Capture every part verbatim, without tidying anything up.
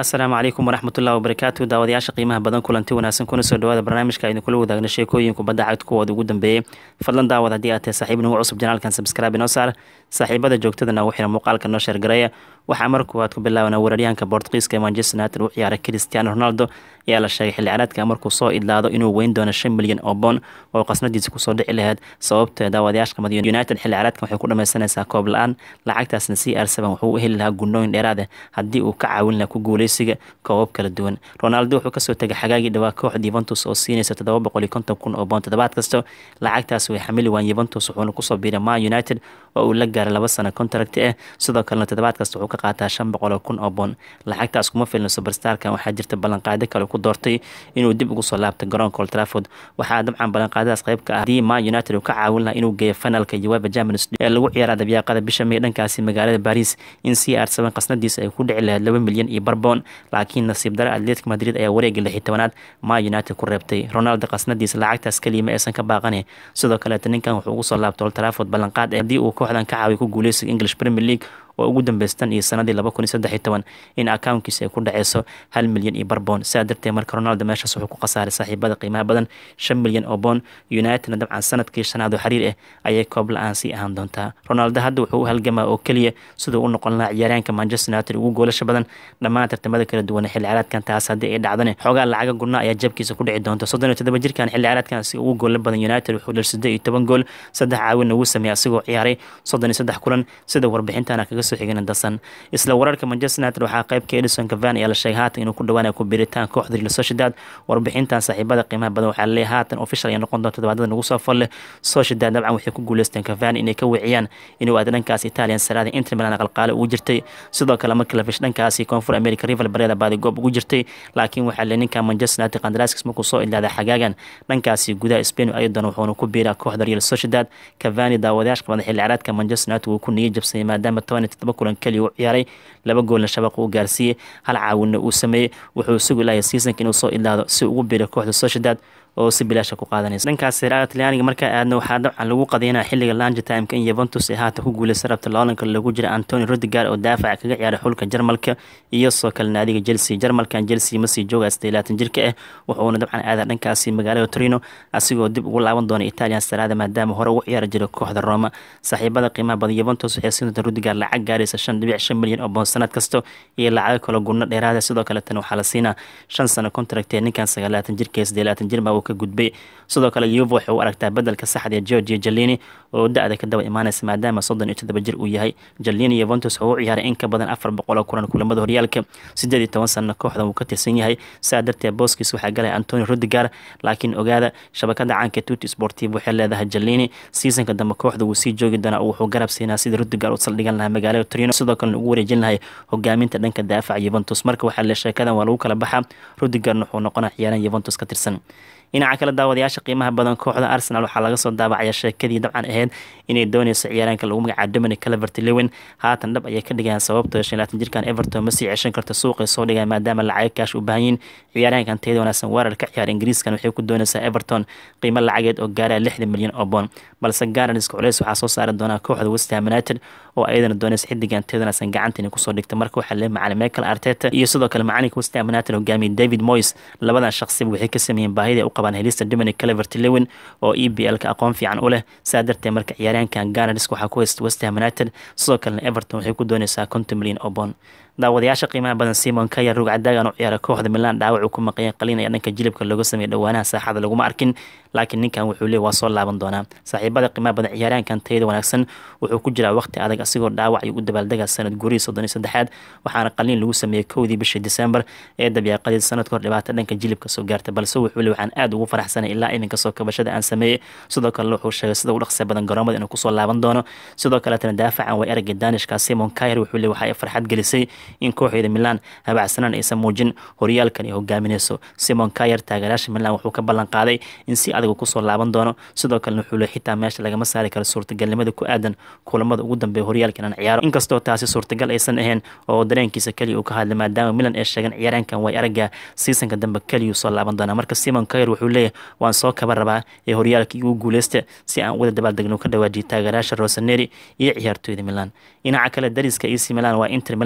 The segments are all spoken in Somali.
asalaamu calaykum waraxmatullahi wabarakaatu daawadayaasha qiimaha badan kulanti wanaagsan kuna soo dhawaada barnaamijka aynu kula wadaagna sheekooyin kubadda cagta kuwooda ugu dambeeyey fadlan daawad haddii aad tahay saaxiib nagu cusub janaalkan subscribe inoo saar saaxiibada joogtadana ugu xiran muuqaalka noo sheergareeya waxaa marka koowaad ku bilaabanaa weeraryahanka Boortaqiiska ee Manchester United u ciyaaray Cristiano Ronaldo ayaa la sheegay xilli ciyaareedka markuu soo idlaado inuu weyn doono shan milyan oo pound oo qasnadiisa kusoo dhici lahayd sababta daawadayaasha Manchester United xilli ciyaareedkan waxay ku dhameysanaysaa koob la'aan lacagtaasna C R seven wuxuu u heli lahaa gunnooyin dheeraad ah haddii uu ka caawin lahaa ku guuleysiga koobab kala duwan Ronaldo wuxuu kasoo tagay xagaagii dhawaa kooxda Juventus oo siinaysa todoba boqol iyo konton kun oo pound toddobaad kasta lacagtaas way xamili waan Juventus wuxuuna kusoo biiray Man United oo uu la gaaray laba sano contract ah sidoo kalena toddobaad kasta wuxuu ka qaataa shan boqol kun oo pound lacagtaas kuma filna superstarkan waxaa jirta ballanqaado kale ku doortay inuu dib ugu soo laabto garoonka Old Trafford waxaa dabcan ballanqaadadaas qayb ka ah haddii Man United uu ka caawin lahaa inuu geeyo finalka UEFA Champions League ee lagu ciyaaro dabiiqada bisha May dhankaasi magaalada Paris in C R seven qasnadiisa ay ku dhici lahayd laba milyan iyo bar pound laakiin nasiib daro Atletico Madrid ayaa wareegga lix iyo tobanaad Man United ku reebtay Ronaldo qasnadiisa lacagtaas kaliya ma aysan ka baaqanay sidoo kale ninkan wuxuu ugu soo laabtay Old Trafford ballanqaad haddii uu kooxdan ka caawiyo ku guuleysiga English Premier League oo ugu dambeystan iyo sanadii laba kun iyo saddex iyo toban in accountkiisa ay ku dhaceyso hal milyan iyo bar pound sidaa darteed marka Ronaldo meeshaas wuxuu ku khasaaray saaxiibada qiimaha badan shan milyan oo pound United dabcan sanadkii shanaad oo xiriir ah ayay koob la'aan sii ahaan doontaa Ronaldo hadda wuxuu u halgamaa oo kaliya sidoo u noqon lahaa ciyaaryahanka Manchester United ugu goolasha badan dhammaan tartamada kala duwan xilli ciyaareedkan taas haddii ay dhacdana xoogaa lacaga gurna ayaa jabkiisa ku dhici doonta soddon iyo toddoba jirkan xilli ciyaareedkan si ugu gool badan United wuxuu dhashay siddeed iyo toban gool saddex caawin uu sameeyay asigoo ciyaaray soddon iyo saddex kulan sida warbixintana kaga soo xigeen dasan isla wararka Manchester United waxaa qayb ka Edison Cavani ayaa la sheegay haatan inuu ku dhawaanayo ku biiritaan kooxda Real Sociedad warbixintan saaxiibada qiimaha badan waxaa la leeyahay haatan official ay noqon doonto toddobaadada nagu soo folle Sociedad dabcan waxay ku guuleysteen Cavani inay ka wiciyaan inuu aad dhankaas Italian Serie A Inter Milan qalqaale ugu jirtay sidoo kale markii la fish dhankaasi Koonfur America rival Bareda baadi goob ugu jirtay laakiin waxaa la ninka Manchester United qandaraaskiisa markuu soo ilaaday xagaagan dhankaasi gudaha Spain ayadana wuxuu ku biiraa kooxda Real Sociedad Cavani daawadayaasha qabada xilli ciyaareedka Manchester United uu ku niyad jabsay maadaama toban iyo toddoba kulan kaliya uu ciyaaray laba goolna shabaq uu gaarsiiyay hal caawinna uu sameeyay wuxuu sugi lahayaa seasonka inuu soo ilaado si ugu biiro kooxda Sociedad oo si bilaash ku qaadanaysa dhankaas Serie A Talyaaniga marka aadna waxaa dabcan lagu qadeenaa xilliga lunch time-ka in Juventus ay haatan ku guuleysay rabta loolanka lagu jira Antonio Rudiger oo daafac kaga ciyaaray xulka Jarmalka iyo soo kale naadiga Chelsea Jarmalkan Chelsea ma sii jooga siddeed iyo labaatan jirka ah wuxuuna dabcan aadaa dhankaasi magaalada Torino asigoo dib ugu laaban doona Italian Serie A maadaama hore ugu ciyaari jiray kooxda Roma saaxiibada qiimaha badan Juventus waxay siinaysaa Rudiger lacag gaaraysa shan dhibic shan milyan oo pound sanad kasta iyo lacag kale gurno dheeraad ah sidoo kale tan waxaa la siinaa shan sano contract ninkan sagaal iyo labaatan jirka siddeed iyo labaatan jir baa uu ka gudbay sidoo kale Juve waxay u aragtaa bedelka saxda ee Giorgio Chiellini oo da'da ka daba imaanaysa maadaama soddon iyo toddoba jir uu yahay Chiellini Juventus wuxuu u ciyaaray in ka badan afar boqol oo kulan kulamada horyaalka siddeed iyo toban sano kooxda uu ka tirsan yahay saa darteed booskiis waxaa galay Antonio Rudiger laakiin ogaada shabakada caanka Tutti Sportivo waxay leedahay Chiellini seasonka dambe kooxda uu sii joogi doona wuxuu garab siinaa sida Rudiger u saldhigan lahaa magaalada Torino sidoo kale ugu wareejin lahaa hogaaminta dhanka daafaca Juventus marka waxaa la sheekadan waa lagu kala baxaa Rudiger wuxuu noqonayaa ciyaaryahan Juventus ka tirsan dhinaca kale daawadayaasha qiimaha badan kooxda Arsenal waxaa laga soo daabacaya sheekadii dabcan ahayd inay doonayso ciyaaraanka lagu magacaabo Dominic Calvert-Lewin haatan dhab ayay ka dhigayaan sababtoo shan iyo labaatan jirkan Everton ma sii ceshan karto suuqa soo dhigay maadaama lacag kaash u baahan yihiin ciyaaraankan tayada wanaagsan weerar ka ciyaar Ingiriiskan waxay ku doonaysaa Everton qiimo lacageed oo gaaraya lixdan milyan oo pound balse Gunners culeys waxaa soo saari doona kooxda West Ham United oo ayadana doonaysa xidigan tayada wanaagsan gacanta inay kusoo dhigto marka waxaa leeyahay macallin Mikel Arteta iyo sidoo kale macalinka West Ham United hogaamiye David Moyes labadan shakhsi waxay ka sameeyeen baahida u qabaan helista Dominic Calvert-Lewin oo E P L ka aqoon fiican u leh saa darteed marka ciyaaraankan Gunners waxaa ku haysta West Ham United sidoo kale Everton waxay ku doonaysaa konton milyan oo pound daawadayaasha qiimaha badan Simon Kjaer rugcadaagan u ciyaara kooxda Milan dhaawac uu ku maqan qaliinaya dhanka jilibka lagu sameeyay dhawaanaha saaxada laguma arkin laakiin ninkan wuxuu leeyahay waa soo laaban doonaa saaxiibada qiimaha badan ciyaaraankan tayada wanaagsan wuxuu ku jiraa waqti adag asigoo dhaawac iyo u dabaaldega sanad guuri soddon iyo saddexaad waxaana qaliin lagu sameeyay kowdii bishii December ee dabiiqadii sanadka hor dhibaato dhanka jilibka soo gaartay balse wuxuu leeyahay waxaan aad ugu faraxsanahay ilaa iminka soo kabashada aan sameeyay sidoo kale wuxuu sheegay sida uu dhaqso badan garoomada inuu ku soo laaban doono sidoo kale tan daafacan way aragga Danishka Simon Kjaer wuxuu leeyahay waxa ay farxad gelisay in kooxda Milan habacsanan aysan muujin horyaalkan ay hogaaminayso Simon Kjaer taageerayaasha Milan wuxuu ka ballan qaaday in si adag ku soo laaban doono sidoo kale wuxuu leeyahay xitaa meesha laga ma saari karo suurtagalnimada ku aadan kulamada ugu dambeeya horyaalkan aan ciyaaro inkastoo taasi suurtagal aysan ahayn oo dareenkiisa kaliya uu ka hadlay maadaama Milan ay sheegan ciyaaraankan way aragga seasonka dambe kaliya soo laaban doona marka Simon Kjaer wuxuu leeyahay waan soo kaba rabaa ee horyaalka ugu guuleysta si aan wada dabaaldegno ka dhawaajiyo taageerayaasha Rossoneri iyo ciyaartoyda Milan dhinaca kale dariska A C Milan waa Inter Milan markaan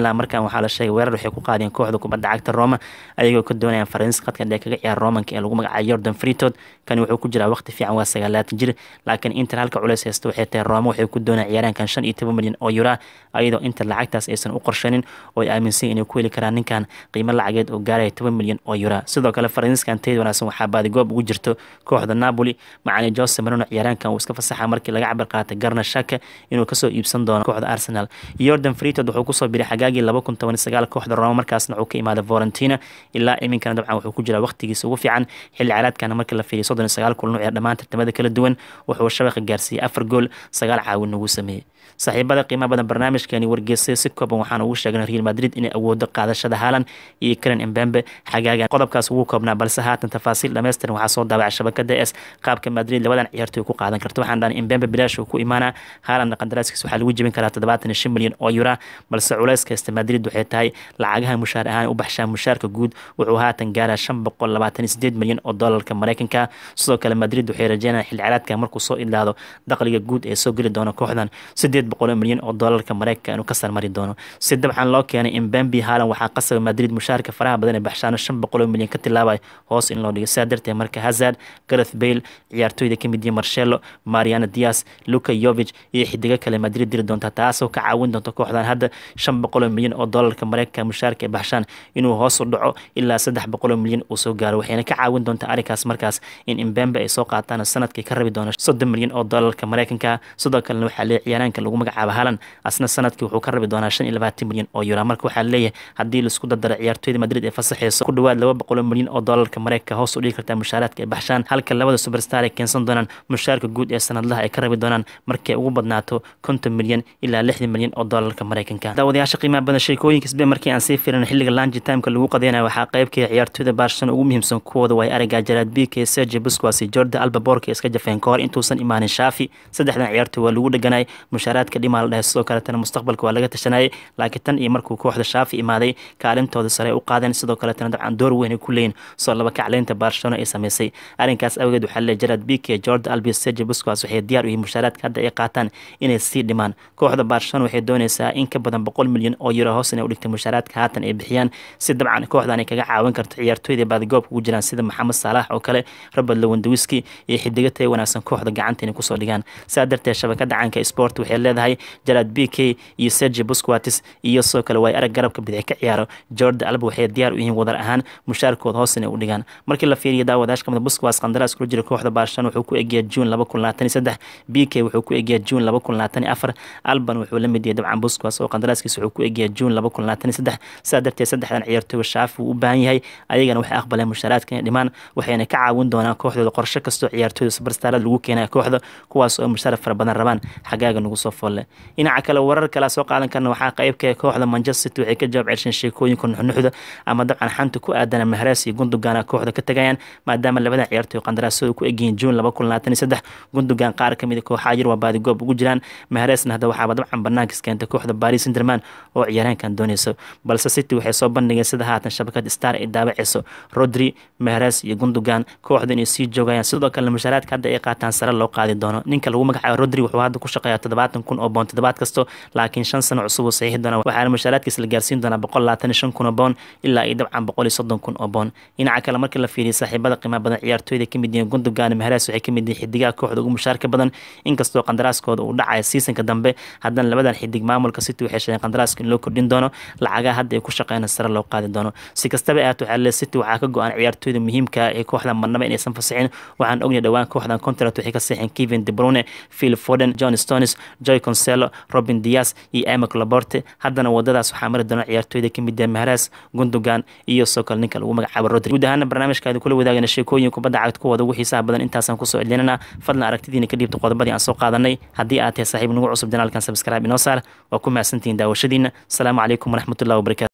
waxaa la sheegay weerar waxay ku qaadeen kooxda kubadda cagta Roma ayagoo ka doonayaan Faransiis qadka dhexe kaga ciyaar Romanka ee lagu magacaabo Jordan Frittod kan wuxuu ku jiraa waqti fiican waa sagaalaatan jir laakiin Inter halka culays haysto waxay tahay Roma waxay ku doonayaan ciyaaraankan shan iyo toban milyan oo euro ayadoo Inter lacagtaas aysan u qorshanin oo ay aaminsan inay ku heli karaan ninkan qiimo lacageed oo gaaraya toban milyan oo euro sidoo kale Faransiiskan teed wanaagsan waxaa baadi goob ugu jirto kooxda Napoli macallin Jose Mourinho ciyaaraankan uu iska fasaxa markii laga cabar qaatay Garna Xhaka inuu kasoo iibsan doono kooxda Arsenal Jordan Frittod wuxuu kusoo biray xagaagii laba kun toban iyo sagaal kooxda Roma markaasna wuxuu ka imaaday Fiorentina ilaa iminkana dabcan wuxuu ku jiraa waqtigiisa ugu fiican xilli ciyaareedkan markii la fiiriyo soddon iyo sagaal kulan ee dhammaan tartamada kala duwan wuxuu shabaqa gaarsiiyay afar gool sagaal caawin ugu sameeyay saaxiibada qiimaha badan barnaamijkeeni wargeysay si kooban waxaan ugu sheegnay Real Madrid inay awoodo qaadashada Haaland iyo Kylian Mbappe xagaagan qodobkaas ugu koobnaa balse haatan tafaasiil dhameystiran waxaa soo daabacay shabakada S qaabka Madrid labadan ciyaartoy ku qaadan karto waxaan dhahnay Mbappe bilaash uu ku imaana Haaland qandaraaskiisa waxaa lagu jebin karaa toddobaatan iyo shan milyan oo euro balse culayska haysta Madrid waxay tahay lacagaha mushaar ahaan u baxshaa mushaarka guud wuxuu haatan gaaraa shan boqol labaatan iyo sideed milyan oo doolarka Mareykanka sidoo kale Madrid waxay rajeynayaan xilli ciyaareedkan markuu soo ilaado dakhliga guud ee soo geli doona kooxdan sideed boqol milyan oo doolarka Mareykanka inuu ka sarmari doono si dabcan loo keenay Mbappe Haaland waxaa qasab Madrid mushaarka faraha badan ee baxshaano shan boqol milyan ka tilaabay hoos in loo dhigo saadartay marka Hazard Gareth Bale ciyaartoyda kamid yihiin Marcelo Mariano Diaz Luka Jovic iyo xidiga kale Madrid diri doonta taasoo ka caawin doonta kooxdan hadda shan boqol milyan oo doolarka Mareykanka mushaarka baxshaan inuu hoos u dhaco ilaa saddex boqol milyan uu soo gaaro waxayna ka caawin doontaa arikaas markaas in Mbappe ay soo qaataan sanadkii ka rabi doona soddon milyan oo doolarka Mareykanka sidoo kale waxaa leeyahay ciyaaraanka lagu magacaabo Haaland asna sanadkii wuxuu ka rabi doonaa shan iyo labaatan milyan oo euro marka waxaa leeyahay haddii la isku dardaro ciyaartoyda Madrid ee fasaxayso ku dhawaad laba boqol milyan oo doolarka Mareykanka hoos u dhigi kartaa mushaaraadka ay baxshaan halka labada superstar ay keensan doonaan mushaarka guud ee sanadlaha ay ka rabi doonaan markay ugu badnaato konton milyan ilaa lixdan milyan oo doolarka Mareykanka daawadayaasha qiimaha badan sheekooyinka isbee markii aan sii fiirin xilliga lunch time-ka lagu qadeynayo waxaa qaybka ciyaartoyda Barcelona ugu muhiimsan kuwooda way aragaa Gerard Pique Sergio Busquets iyo Jordi Alba Borja iska jafeen ka hor intuusan imaanin Xavi saddexdan ciyaartoy waa lagu dhaganay mushaaraadka dhimaal dhahay sidoo kale tan mustaqbalka waa laga tashanayay laakiin tan iyo markuu kooxda Xavi imaaday kaalintooda sare u qaadeen sidoo kale tan dabcan door weyn ay ku leeyihiin soo laba kacleynta Barcelona ay sameysay arrinkaas awgeed waxaa la Gerard Pique Jordi Alba Sergio Busquets waxay diyaar u yihiin mushaaraadka hadda ay qaataan inay sii dhimaan kooxda Barcelona waxay doonaysaa in ka badan boqol milyan oo euro hoos inay u dhigto mushaaraadka haatan ay bixiyaan si dabcan kooxdan ay kaga caawin karto ciyaartoyda baadigoobka ugu jiraan sida Mohamed Salah oo kale Robert Lewandowski iyo xidiga tay wanaagsan kooxda gacanta inay kusoo dhigaan saa darteed shabakada caanka Sport waxay leedahay Gerard Pique iyo Sergio Busquets iyo soo kale way arag garabka bidix ka ciyaaro Jordi Alba waxay diyaar u yihiin wadar ahaan mushaarkooda hoos inay u dhigaan markii la fiiriyo daawadayaasha kamid Busquets qandaraas ku jira kooxda Barcelona wuxuu ku eegay June laba kun labaatan iyo saddex Pique wuxuu ku eegay June laba kun labaatan iyo afar Alban wuxuu la mid yahay dabcan Busquets oo qandaraaskiisa wuxuu ku eegay June laba kun labaatan iyo saddex saa darteed saddexdan ciyaartoy Xavi uu u baahan yahay ayagana waxay aqbaleen mushaaraadka inay dhimaan waxayna ka caawin doonaan kooxdooda qorshe kastoo ciyaartoyda superstarada lagu keenayo kooxda kuwaas oo mushaar fara badan rabaan xagaaga nagu soo folle dhinaca kale warar kale soo qaadan karna waxaa qaybka kooxda Manchester City waxay ka jawaab celshan sheekooyinka nuxnuxda ama dabcan xanta ku aadan Mahrez iyo Gundogan kooxda ka tagayaan maadaama labada ciyaartoy qandaraasooda ku eegeen June laba kun labaatan iyo saddex Gundogan qaar kamid kooxaha yar waa baadi goob ugu jiraan Mahrezna hadda waxaa dabcan banaanka keentay kooxda Paris Saint-Germain oo ciyaaraankan doonayso balse City waxay soo bandhigeen sida haatan shabakada Star ay daabacayso Rodri Mahrez iyo Gundogan kooxda inay sii joogayaan sidoo kale mushaaraadka hadda ay qaataan sare loo qaadi doono ninka lagu magacaabo Rodri wuxuu hadda ku shaqeeyaa toddobaatan kun oo pound toddobaad kasto laakiin shan sano cusub oo saxiix doona waxaana mushaaraadkiisa la gaarsiin doonaa boqol labaatan iyo shan kun oo pound ilaa ay dabcan boqol iyo soddon kun oo pound dhinaca kale markii la fiiriyo saaxiibada qiimaha badan ciyaartoyda kamid yihiin Gundogan Mahrez waxay kamid yihiin xidigaha kooxda ugu mushaarka badan inkastoo qandaraaskooda uu dhacayo seasonka dambe haddana labadan xidig maamulka City waxay sheegeen qandaraaska in loo kordhin doono lacagaha hadda ay ku shaqeeyaan sare loo qaadi doono si kastaba aad waxaa la City waxaa ka go'an ciyaartoyda muhiimka ah ee kooxda marnaba inaysan fasixin waxaan ognahay dhawaan kooxdan contract waxay ka saxeen Kevin De Bruyne Phil Foden John Stones Joy Cancelo Robin Diaz iyo Emile Laporte haddana wadadaas waxaa mari doona ciyaartoyda kamid ah Mahrez Gundogan iyo soo kale ninka lagu magacaabo Rodri guud ahaan barnaamijkaada kula wadaagana sheekooyin kubadda cagta kuwada ugu xiisaha badan intaasaan kusoo celinana fadlan aragtidiina ka dhiibta qodobadii aan soo qaadanay haddii aad tahay saaxiib nagu cusub janaalkan subscribe inoo saar waa ku mahadsantihiin daawashadiina asalaamu calaykum waraxmatullahi wabarakatu